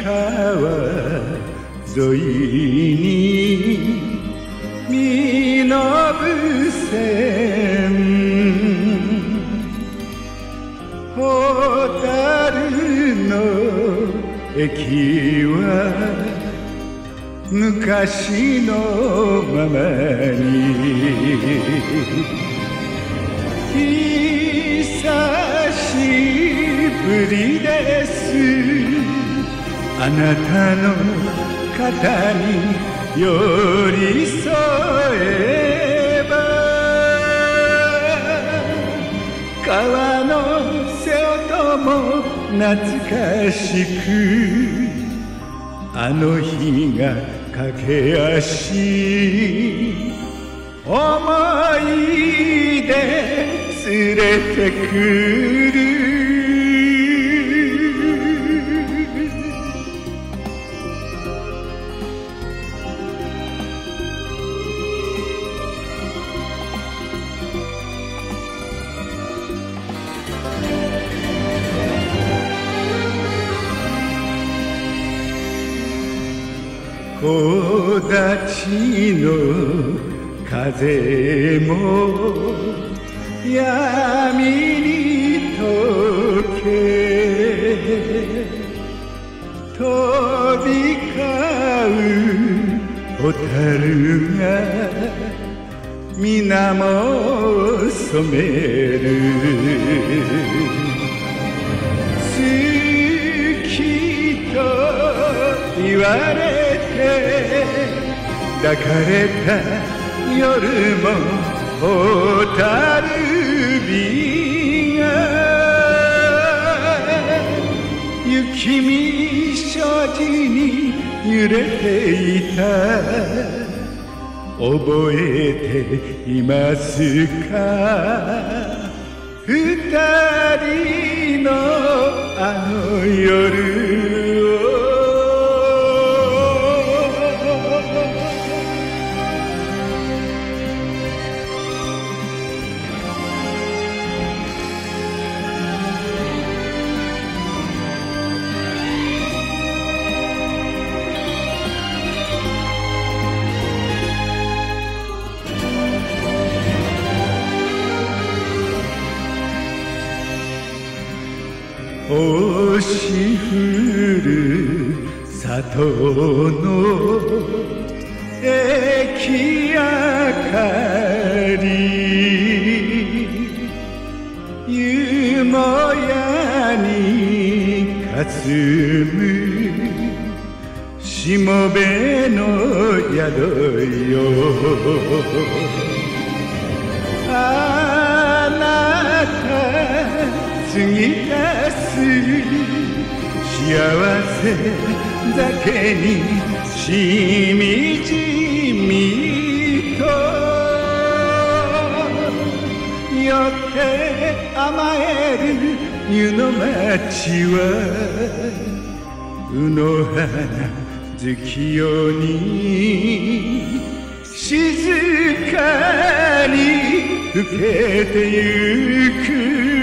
川沿いに身延線蛍の駅は昔のままに久しぶりですあなたの肩に寄り添えば川の瀬音も懐かしくあの日が駆け足思い出連れてくる木立の風も闇に溶け飛び交う蛍が水面染める好きと言われ抱かれた夜も蛍火が雪見障子に揺れていた覚えていますか二人のあの夜を星降る里の駅明かり湯もやにかすむしもべの宿よあなた継ぎ足す幸せ酒にしみじみと寄って甘える湯の町は卯の花月夜に静かに更けてゆく